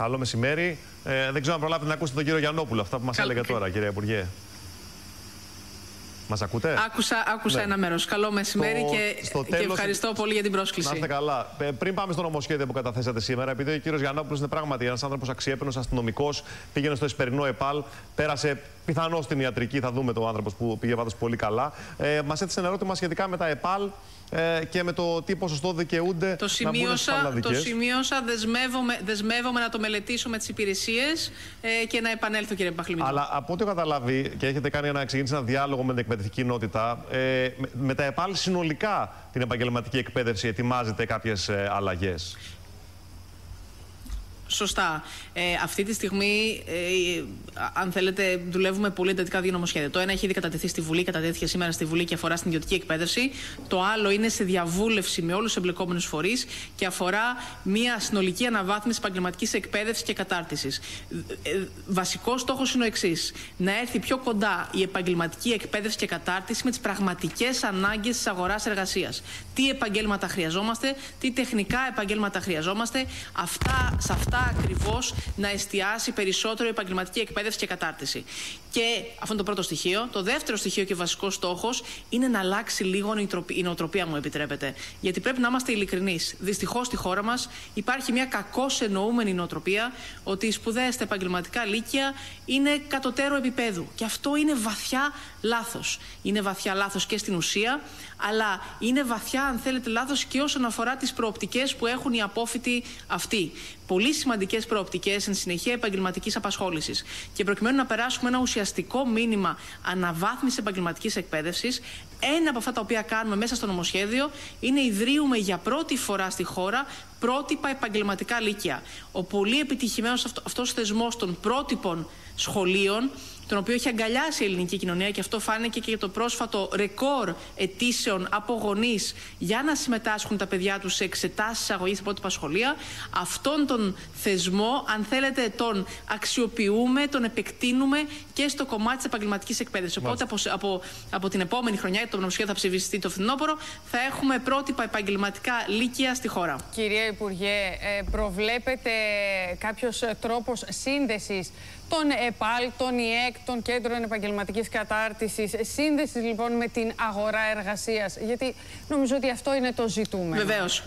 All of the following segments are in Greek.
Καλό μεσημέρι. Δεν ξέρω αν προλάβετε να ακούσετε τον κύριο Γιαννόπουλο, αυτά που μας έλεγε τώρα, κύριε Υπουργέ. Μας ακούτε? Άκουσα ένα μέρος. Καλό μεσημέρι και ευχαριστώ πολύ για την πρόσκληση. Να είστε καλά. Πριν πάμε στο νομοσχέδιο που καταθέσατε σήμερα, επειδή ο κύριος Γιαννόπουλος είναι πράγματι ένας άνθρωπος αξιέπαινος, αστυνομικός, πήγαινε στο Εσπερινό ΕΠΑΛ, πέρασε πιθανώς στην ιατρική, θα δούμε το άνθρωπος που πήγε πάντως πολύ καλά. Μας έθεσε ένα ερώτημα σχετικά με τα ΕΠΑΛ και με το τι ποσοστό δικαιούνται να μπουν στις πανελλαδικές. Το σημείωσα, δεσμεύομαι να το μελετήσω με τις υπηρεσίες και να επανέλθω, κύριε Παχλημίδη. Αλλά από ό,τι έχω καταλάβει και έχετε ξεκινήσει ένα διάλογο με την εκπαιδευτική κοινότητα, με τα ΕΠΑΛ συνολικά την επαγγελματική εκπαίδευση ετοιμάζεται κάποιες αλλαγές. Σωστά. Αυτή τη στιγμή, αν θέλετε, δουλεύουμε πολύ εντατικά δύο νομοσχέδια. Το ένα έχει ήδη κατατεθεί στη Βουλή, κατατέθηκε σήμερα στη Βουλή και αφορά στην ιδιωτική εκπαίδευση. Το άλλο είναι σε διαβούλευση με όλους τους εμπλεκόμενους φορείς και αφορά μια συνολική αναβάθμιση επαγγελματικής εκπαίδευσης και κατάρτισης. Βασικός στόχος είναι ο εξής: να έρθει πιο κοντά η επαγγελματική εκπαίδευση και κατάρτιση με τις πραγματικές ανάγκες της αγοράς εργασίας. Τι επαγγέλματα χρειαζόμαστε, τι τεχνικά επαγγέλματα χρειαζόμαστε, σε αυτά ακριβώς να εστιάσει περισσότερο η επαγγελματική εκπαίδευση και κατάρτιση. Και αυτό είναι το πρώτο στοιχείο. Το δεύτερο στοιχείο και βασικός στόχος είναι να αλλάξει λίγο η νοοτροπία, μου επιτρέπετε. Γιατί πρέπει να είμαστε ειλικρινείς. Δυστυχώς στη χώρα μας υπάρχει μια κακώς εννοούμενη νοοτροπία ότι οι σπουδές στα επαγγελματικά λύκεια είναι κατωτέρω επίπεδου. Και αυτό είναι βαθιά λάθος. Είναι βαθιά λάθος και στην ουσία, αλλά είναι βαθιά, αν θέλετε, λάθος και όσον αφορά τις προοπτικές που έχουν οι απόφοιτοι αυτοί. Πολύ σημαντικές προοπτικές εν συνεχεία επαγγελματικής απασχόλησης. Και προκειμένου να περάσουμε ένα ουσιαστικό μήνυμα αναβάθμισης επαγγελματικής εκπαίδευσης, ένα από αυτά τα οποία κάνουμε μέσα στο νομοσχέδιο είναι ιδρύουμε για πρώτη φορά στη χώρα πρότυπα επαγγελματικά λύκεια. Ο πολύ επιτυχημένος αυτός θεσμός των πρότυπων σχολείων, τον οποίο έχει αγκαλιάσει η ελληνική κοινωνία, και αυτό φάνηκε και για το πρόσφατο ρεκόρ αιτήσεων από γονείς για να συμμετάσχουν τα παιδιά τους σε εξετάσεις αγωγής σε πρότυπα σχολεία. Αυτόν τον θεσμό, αν θέλετε, τον αξιοποιούμε, τον επεκτείνουμε και στο κομμάτι της επαγγελματικής εκπαίδευσης. Οπότε από την επόμενη χρονιά, το νομοσχέδιο θα ψηφιστεί το φθινόπωρο, θα έχουμε πρότυπα επαγγελματικά λύκεια στη χώρα. Κυρία Υπουργέ, προβλέπετε κάποιος τρόπος σύνδεσης των ΕΠΑΛ, των ΙΕΚ, των Κέντρων Επαγγελματικής Κατάρτισης, σύνδεσης λοιπόν με την αγορά εργασίας, γιατί νομίζω ότι αυτό είναι το ζητούμενο. Βεβαίως.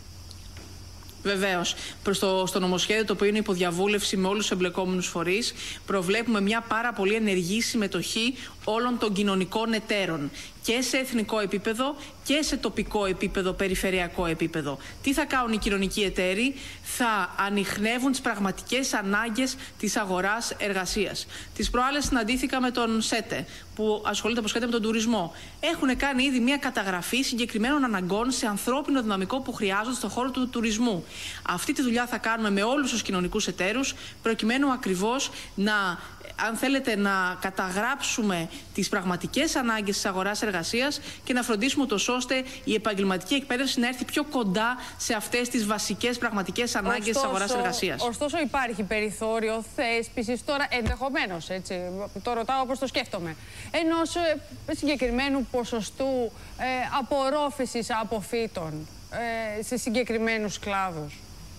Βεβαίως. Στο νομοσχέδιο, το οποίο είναι υποδιαβούλευση με όλους τους εμπλεκόμενους φορείς, προβλέπουμε μια πάρα πολύ ενεργή συμμετοχή όλων των κοινωνικών εταίρων και σε εθνικό επίπεδο και σε τοπικό επίπεδο, περιφερειακό επίπεδο. Τι θα κάνουν οι κοινωνικοί εταίροι? Θα ανιχνεύουν τις πραγματικές ανάγκες της αγοράς εργασίας. Τις προάλλες συναντήθηκα με τον ΣΕΤΕ, που ασχολείται με τον τουρισμό. Έχουν κάνει ήδη μια καταγραφή συγκεκριμένων αναγκών σε ανθρώπινο δυναμικό που χρειάζονται στον χώρο του τουρισμού. Αυτή τη δουλειά θα κάνουμε με όλους τους κοινωνικούς εταίρους, προκειμένου ακριβώς αν θέλετε, να καταγράψουμε τις πραγματικές ανάγκες της αγοράς εργασίας και να φροντίσουμε ούτως ώστε η επαγγελματική εκπαίδευση να έρθει πιο κοντά σε αυτές τις βασικές πραγματικές ανάγκες της αγοράς εργασίας. Ωστόσο, υπάρχει περιθώριο θέσπισης τώρα, ενδεχομένως, έτσι, το ρωτάω όπως το σκέφτομαι, ενός συγκεκριμένου ποσοστού απορρόφησης αποφύτων σε συγκεκριμένους κλάδους.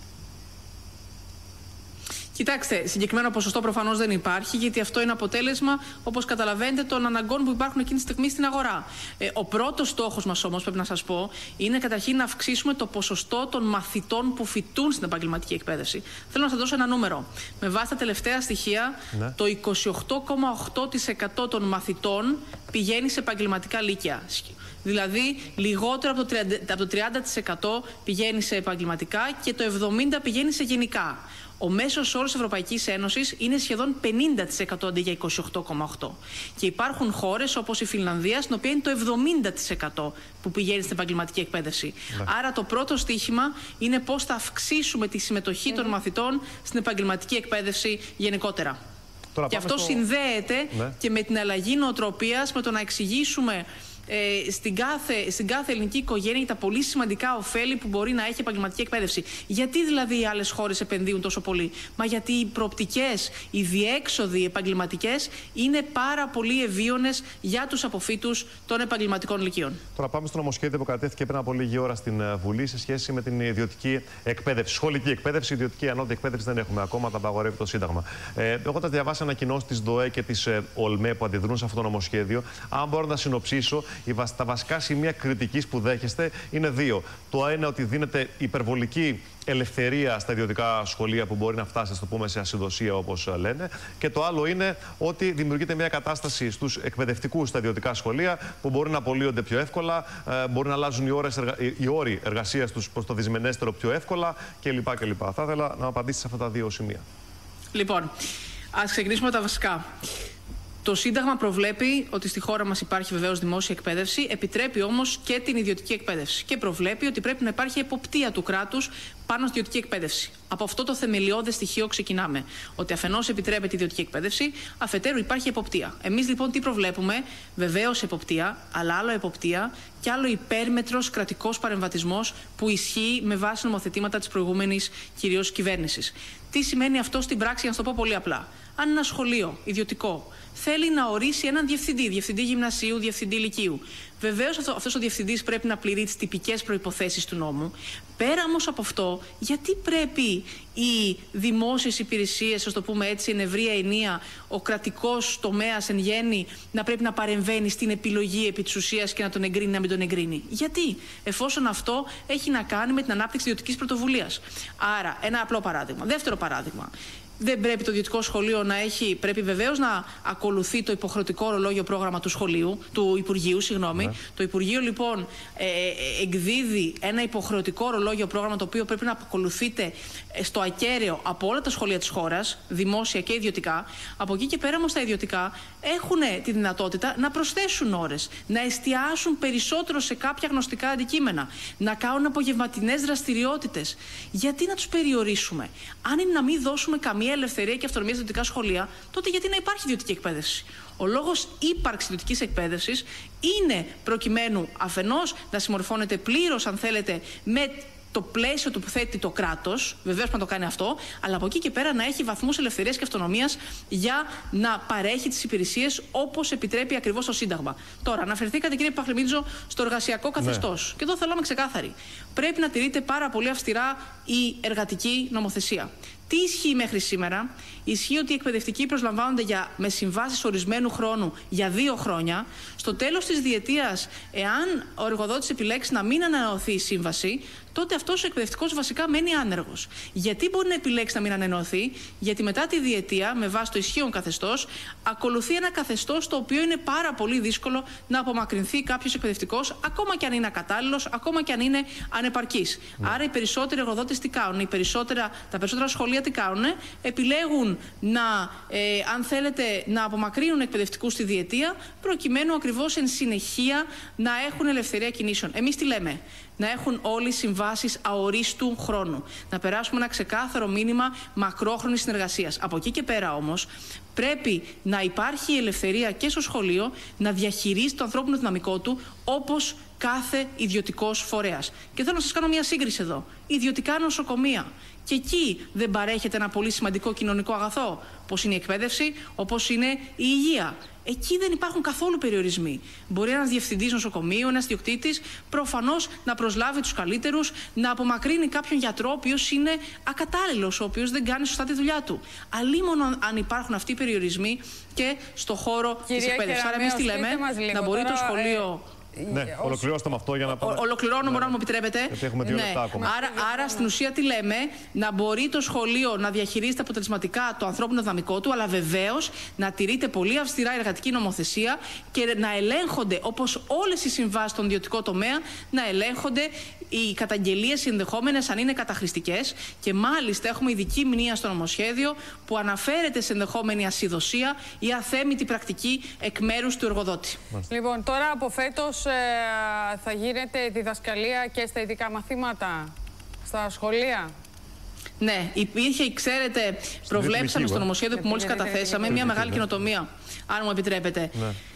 Κοιτάξτε, συγκεκριμένο ποσοστό προφανώς δεν υπάρχει, γιατί αυτό είναι αποτέλεσμα, όπως καταλαβαίνετε, των αναγκών που υπάρχουν εκείνη τη στιγμή στην αγορά. Ο πρώτος στόχος μας όμως, πρέπει να σας πω, είναι καταρχήν να αυξήσουμε το ποσοστό των μαθητών που φοιτούν στην επαγγελματική εκπαίδευση. Θέλω να σας δώσω ένα νούμερο. Με βάση τα τελευταία στοιχεία, το 28,8% των μαθητών πηγαίνει σε επαγγελματικά λύκεια. Δηλαδή, λιγότερο από το 30% πηγαίνει σε επαγγελματικά και το 70% πηγαίνει σε γενικά. Ο μέσος όρος Ευρωπαϊκής Ένωσης είναι σχεδόν 50% αντί για 28,8%. Και υπάρχουν χώρες όπως η Φινλανδία, στην οποία είναι το 70% που πηγαίνει στην επαγγελματική εκπαίδευση. Άρα το πρώτο στίχημα είναι πώς θα αυξήσουμε τη συμμετοχή των μαθητών στην επαγγελματική εκπαίδευση γενικότερα. Και αυτό συνδέεται και με την αλλαγή νοοτροπίας, με το να εξηγήσουμε στην κάθε ελληνική οικογένεια για τα πολύ σημαντικά ωφέλη που μπορεί να έχει επαγγελματική εκπαίδευση. Γιατί δηλαδή οι άλλες χώρες επενδύουν τόσο πολύ? Μα γιατί οι προοπτικές, οι διέξοδοι επαγγελματικές είναι πάρα πολύ ευίωνες για τους αποφύτους των επαγγελματικών λυκείων. Τώρα πάμε στο νομοσχέδιο που κατέθηκε πριν από λίγη ώρα στην Βουλή σε σχέση με την ιδιωτική εκπαίδευση. Σχολική εκπαίδευση, ιδιωτική ανώτατη εκπαίδευση δεν έχουμε ακόμα, τα απαγορεύει το Σύνταγμα. Εγώ θα διαβάσει ανακοινώσεις της ΔΟΕ και της ΟΛΜΕ που αντιδρούν σε αυτό το νομοσχέδιο. Αν μπορώ να συνοψίσω, τα βασικά σημεία κριτικής που δέχεστε είναι δύο. Το ένα, ότι δίνεται υπερβολική ελευθερία στα ιδιωτικά σχολεία που μπορεί να φτάσει, το πούμε, σε ασυδοσία, όπως λένε. Και το άλλο είναι ότι δημιουργείται μια κατάσταση στους εκπαιδευτικούς στα ιδιωτικά σχολεία που μπορεί να απολύονται πιο εύκολα, μπορεί να αλλάζουν οι όροι εργασίας τους προς το δυσμενέστερο πιο εύκολα κλπ. Θα ήθελα να απαντήσετε σε αυτά τα δύο σημεία. Λοιπόν, ας ξεκινήσουμε με τα βασικά. Το Σύνταγμα προβλέπει ότι στη χώρα μας υπάρχει βεβαίως δημόσια εκπαίδευση, επιτρέπει όμως και την ιδιωτική εκπαίδευση. Και προβλέπει ότι πρέπει να υπάρχει εποπτεία του κράτους πάνω στη ιδιωτική εκπαίδευση. Από αυτό το θεμελιώδες στοιχείο ξεκινάμε. Ότι αφενός επιτρέπεται η ιδιωτική εκπαίδευση, αφετέρου υπάρχει εποπτεία. Εμείς λοιπόν τι προβλέπουμε? Βεβαίως εποπτεία, αλλά άλλο εποπτεία και άλλο υπέρμετρος κρατικός παρεμβατισμός που ισχύει με βάση νομοθετήματα της προηγούμενης κυρίως κυβέρνησης. Τι σημαίνει αυτό στην πράξη, για να το πω πολύ απλά? Αν ένα σχολείο ιδιωτικό θέλει να ορίσει έναν διευθυντή γυμνασίου, διευθυντή λυκείου, βεβαίως αυτός ο διευθυντής πρέπει να πληρεί τις τυπικές προϋποθέσεις του νόμου. Πέρα όμως από αυτό, γιατί πρέπει οι δημόσιες υπηρεσίες, ας το πούμε έτσι, εν ευρεία ενία, ο κρατικός τομέας εν γέννη, να πρέπει να παρεμβαίνει στην επιλογή επί της ουσίας και να τον εγκρίνει, να μην τον εγκρίνει? Γιατί? Εφόσον αυτό έχει να κάνει με την ανάπτυξη ιδιωτικής πρωτοβουλίας. Άρα, ένα απλό παράδειγμα. Δεύτερο παράδειγμα. Δεν πρέπει το ιδιωτικό σχολείο να έχει, πρέπει βεβαίως να ακολουθεί το υποχρεωτικό ορολόγιο πρόγραμμα του Υπουργείου. Συγγνώμη. Ναι. Το Υπουργείο λοιπόν εκδίδει ένα υποχρεωτικό ορολόγιο πρόγραμμα το οποίο πρέπει να ακολουθείται στο ακέραιο από όλα τα σχολεία της χώρας, δημόσια και ιδιωτικά. Από εκεί και πέρα όμως τα ιδιωτικά έχουν τη δυνατότητα να προσθέσουν ώρες, να εστιάσουν περισσότερο σε κάποια γνωστικά αντικείμενα, να κάνουν απογευματινές δραστηριότητες. Γιατί να τους περιορίσουμε? Αν είναι να μην δώσουμε καμία ελευθερία και αυτονομία στα ιδιωτικά σχολεία, τότε γιατί να υπάρχει ιδιωτική εκπαίδευση? Ο λόγος ύπαρξης ιδιωτικής εκπαίδευσης είναι προκειμένου αφενός να συμμορφώνεται πλήρως, αν θέλετε, με το πλαίσιο του που θέτει το κράτος, βεβαίως να το κάνει αυτό, αλλά από εκεί και πέρα να έχει βαθμούς ελευθερίας και αυτονομίας για να παρέχει τις υπηρεσίες όπως επιτρέπει ακριβώς το Σύνταγμα. Τώρα, αναφερθήκατε, κύριε Παχλημίτζο, στο εργασιακό καθεστώς. Ναι. Και εδώ θέλω να είμαι ξεκάθαρη. Πρέπει να τηρείται πάρα πολύ αυστηρά η εργατική νομοθεσία. Τι ισχύει μέχρι σήμερα? Ισχύει ότι οι εκπαιδευτικοί προσλαμβάνονται με συμβάσεις ορισμένου χρόνου για 2 χρόνια. Στο τέλος της διετίας, εάν ο εργοδότης επιλέξει να μην ανανεωθεί η σύμβαση, τότε αυτός ο εκπαιδευτικός βασικά μένει άνεργος. Γιατί μπορεί να επιλέξει να μην ανανεωθεί? Γιατί μετά τη διετία, με βάση το ισχύον καθεστώς, ακολουθεί ένα καθεστώς το οποίο είναι πάρα πολύ δύσκολο να απομακρυνθεί κάποιος εκπαιδευτικός, ακόμα και αν είναι ακατάλληλος, ακόμα και αν είναι ανεπαρκής. Άρα οι περισσότεροι εργοδότες τι κάνουν? Τα περισσότερα σχολεία τι κάνουν? Επιλέγουν αν θέλετε, να απομακρύνουν εκπαιδευτικούς στη διετία, προκειμένου ακριβώς εν συνεχεία να έχουν ελευθερία κινήσεων. Εμείς τι λέμε? Να έχουν όλοι συμβάσεις αορίστου χρόνου. Να περάσουμε ένα ξεκάθαρο μήνυμα μακρόχρονης συνεργασίας. Από εκεί και πέρα όμως πρέπει να υπάρχει η ελευθερία και στο σχολείο να διαχειρίζει το ανθρώπινο δυναμικό του όπως κάθε ιδιωτικός φορέας. Και θέλω να σας κάνω μια σύγκριση εδώ. Ιδιωτικά νοσοκομεία. Και εκεί δεν παρέχεται ένα πολύ σημαντικό κοινωνικό αγαθό, όπως είναι η εκπαίδευση, όπως είναι η υγεία. Εκεί δεν υπάρχουν καθόλου περιορισμοί. Μπορεί ένας διευθυντής νοσοκομείου, ένας ιδιοκτήτης, προφανώς να προσλάβει τους καλύτερους, να απομακρύνει κάποιον γιατρό, ο οποίος είναι ακατάλληλος, ο οποίος δεν κάνει σωστά τη δουλειά του. Αλλήμον αν υπάρχουν αυτοί οι περιορισμοί και στο χώρο της εκπαίδευσης. Άρα, εμείς τι λέμε? Να μπορεί το σχολείο. Ναι, ολοκληρώστε με αυτό για να πάμε. Ολοκληρώνω, μπορώ να μου επιτρέπετε. Γιατί έχουμε 2 λεπτά ακόμα. Άρα, στην ουσία τι λέμε? Να μπορεί το σχολείο να διαχειρίζεται αποτελεσματικά το ανθρώπινο δυναμικό του, αλλά βεβαίως να τηρείται πολύ αυστηρά η εργατική νομοθεσία και να ελέγχονται, όπως όλες οι συμβάσεις στον ιδιωτικό τομέα, να ελέγχονται οι καταγγελίες ενδεχόμενες αν είναι καταχρηστικές. Και μάλιστα έχουμε ειδική μνήμα στο νομοσχέδιο που αναφέρεται σε ενδεχόμενη ασυδοσία ή αθέμητη πρακτική εκ μέρους του εργοδότη. Λοιπόν, τώρα από φέτος θα γίνεται διδασκαλία και στα ειδικά μαθήματα στα σχολεία. Ναι, υπήρχε, ξέρετε, προβλέψαμε στο νομοσχέδιο που μόλις καταθέσαμε μια μεγάλη καινοτομία, αν μου επιτρέπετε. Ναι.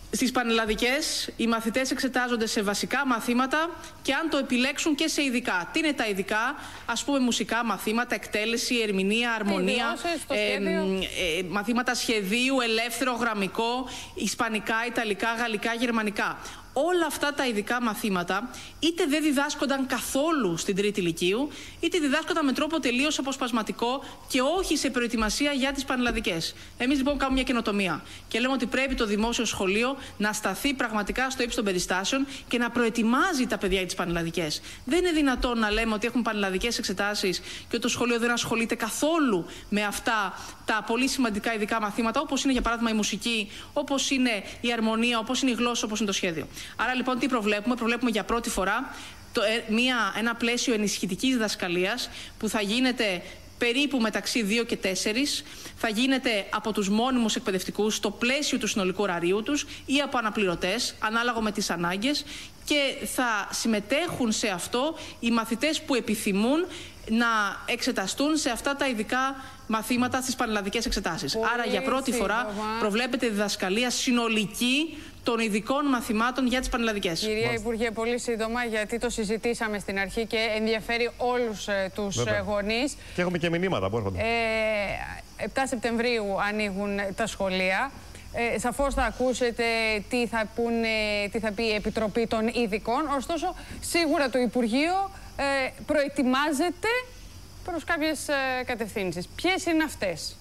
Στις πανελλαδικές, οι μαθητές εξετάζονται σε βασικά μαθήματα και αν το επιλέξουν και σε ειδικά. Τι είναι τα ειδικά? Ας πούμε μουσικά μαθήματα, εκτέλεση, ερμηνεία, αρμονία, μαθήματα σχεδίου, ελεύθερο, γραμμικό, ισπανικά, ιταλικά, γαλλικά, γερμανικά. Όλα αυτά τα ειδικά μαθήματα είτε δεν διδάσκονταν καθόλου στην τρίτη λυκείου, είτε διδάσκονταν με τρόπο τελείως αποσπασματικό και όχι σε προετοιμασία για τις πανελλαδικές. Εμείς λοιπόν κάνουμε μια καινοτομία και λέμε ότι πρέπει το δημόσιο σχολείο να σταθεί πραγματικά στο ύψος των περιστάσεων και να προετοιμάζει τα παιδιά για τις πανελλαδικές. Δεν είναι δυνατόν να λέμε ότι έχουν πανελλαδικές εξετάσεις και ότι το σχολείο δεν ασχολείται καθόλου με αυτά τα πολύ σημαντικά ειδικά μαθήματα, όπως είναι για παράδειγμα η μουσική, όπως είναι η αρμονία, όπως είναι η γλώσσα, όπως είναι το σχέδιο. Άρα λοιπόν τι προβλέπουμε? Προβλέπουμε για πρώτη φορά ένα πλαίσιο ενισχυτικής διδασκαλίας που θα γίνεται περίπου μεταξύ 2 και 4, θα γίνεται από τους μόνιμους εκπαιδευτικούς στο πλαίσιο του συνολικού ωραρίου τους ή από αναπληρωτές, ανάλογα με τις ανάγκες, και θα συμμετέχουν σε αυτό οι μαθητές που επιθυμούν να εξεταστούν σε αυτά τα ειδικά μαθήματα στις πανελλαδικές εξετάσεις. Άρα για πρώτη φορά προβλέπεται διδασκαλία συνολική των ειδικών μαθημάτων για τις πανελλαδικές. Κυρία Υπουργέ, πολύ σύντομα, γιατί το συζητήσαμε στην αρχή και ενδιαφέρει όλους τους γονείς. Και έχουμε και μηνύματα που έρχονται. 7 Σεπτεμβρίου ανοίγουν τα σχολεία. Σαφώς θα ακούσετε τι θα πει η Επιτροπή των Ειδικών. Ωστόσο, σίγουρα το Υπουργείο προετοιμάζεται προς κάποιες κατευθύνσεις. Ποιες είναι αυτές?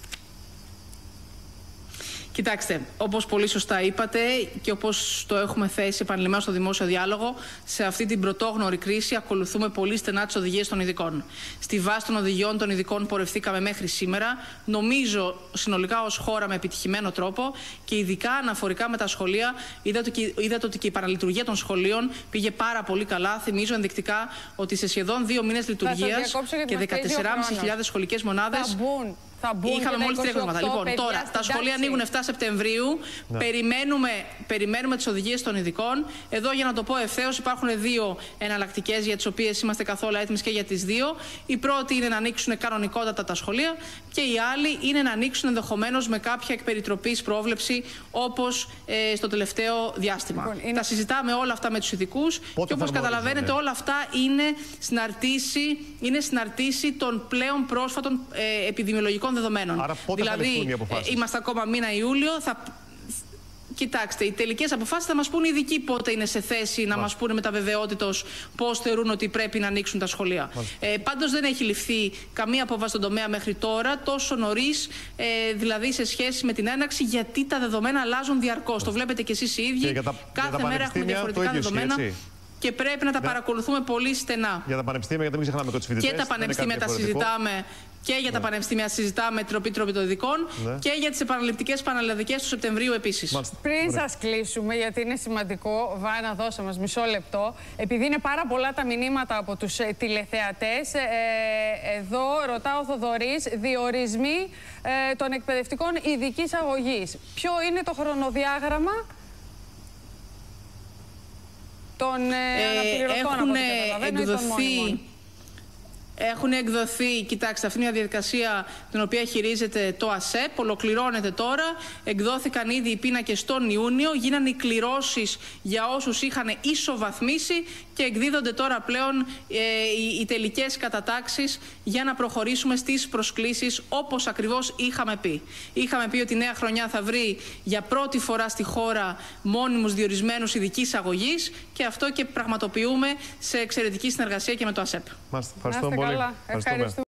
Κοιτάξτε, όπως πολύ σωστά είπατε και όπως το έχουμε θέσει επανειλημμένα στο δημόσιο διάλογο, σε αυτή την πρωτόγνωρη κρίση ακολουθούμε πολύ στενά τις οδηγίες των ειδικών. Στη βάση των οδηγιών των ειδικών πορευθήκαμε μέχρι σήμερα, νομίζω συνολικά ως χώρα με επιτυχημένο τρόπο και ειδικά αναφορικά με τα σχολεία. Είδατε ότι και η παραλειτουργία των σχολείων πήγε πάρα πολύ καλά. Θυμίζω ενδεικτικά ότι σε σχεδόν 2 μήνες λειτουργίας και 14.500 σχολικές μονάδες. Είχαμε μόλις 3 εβδομάδες. Λοιπόν, τώρα τα σχολεία ανοίγουν 7 Σεπτεμβρίου. Ναι. Περιμένουμε τις οδηγίες των ειδικών. Εδώ, για να το πω ευθέως, υπάρχουν 2 εναλλακτικές για τις οποίες είμαστε καθόλου έτοιμοι και για τις 2. Η πρώτη είναι να ανοίξουν κανονικότατα τα σχολεία και η άλλη είναι να ανοίξουν ενδεχομένως με κάποια εκπεριτροπής πρόβλεψη, όπως στο τελευταίο διάστημα. Λοιπόν, τα συζητάμε όλα αυτά με τους ειδικούς και όπως καταλαβαίνετε, όλα αυτά είναι συναρτήσει των πλέον πρόσφατων επιδημιολογικών δεδομένων. Άρα πότε δηλαδή, είμαστε ακόμα μήνα Ιούλιο. Κοιτάξτε, οι τελικές αποφάσεις θα μας πούν οι ειδικοί πότε είναι σε θέση να μας πούνε με τα βεβαιότητος πώς θεωρούν ότι πρέπει να ανοίξουν τα σχολεία. Πάντως δεν έχει ληφθεί καμία απόφαση στον τομέα μέχρι τώρα, τόσο νωρίς, δηλαδή σε σχέση με την έναρξη, γιατί τα δεδομένα αλλάζουν διαρκώς. Το βλέπετε κι εσείς οι ίδιοι. Κάθε μέρα έχουμε διαφορετικά δεδομένα. Και πρέπει να τα παρακολουθούμε πολύ στενά. Για τα πανεπιστήμια, γιατί μην ξεχνάμε και τους φοιτητές. Και τα πανεπιστήμια τα συζητάμε. Και για τα πανεπιστήμια συζητάμε τροπή των ειδικών και για τις επαναληπτικές πανελλαδικές του Σεπτεμβρίου επίσης. Πριν σας κλείσουμε, γιατί είναι σημαντικό, Βάνα, δώσε μας μισό λεπτό. Επειδή είναι πάρα πολλά τα μηνύματα από τους τηλεθεατές, εδώ ρωτάω ο Θοδωρής, διορισμοί των εκπαιδευτικών ειδικής αγωγής. Ποιο είναι το χρονοδιάγραμμα των αναπληρωτών, Έχουν εκδοθεί, κοιτάξτε, αυτή είναι μια διαδικασία την οποία χειρίζεται το ΑΣΕΠ, ολοκληρώνεται τώρα. Εκδόθηκαν ήδη οι πίνακες τον Ιούνιο, γίνανε οι κληρώσεις για όσους είχαν ισοβαθμίσει και εκδίδονται τώρα πλέον οι τελικές κατατάξεις για να προχωρήσουμε στις προσκλήσεις όπως ακριβώς είχαμε πει. Είχαμε πει ότι η νέα χρονιά θα βρει για πρώτη φορά στη χώρα μόνιμους διορισμένους ειδικής αγωγής και αυτό και πραγματοποιούμε σε εξαιρετική συνεργασία και με το ΑΣΕΠ. Ευχαριστώ πολύ. Ευχαριστούμε.